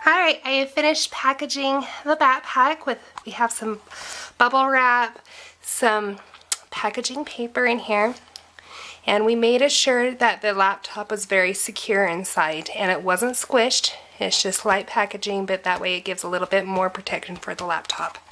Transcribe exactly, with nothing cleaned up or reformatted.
Alright, I have finished packaging the backpack with, we have some bubble wrap, some packaging paper in here, and we made sure that the laptop was very secure inside and it wasn't squished. It's just light packaging, but that way it gives a little bit more protection for the laptop.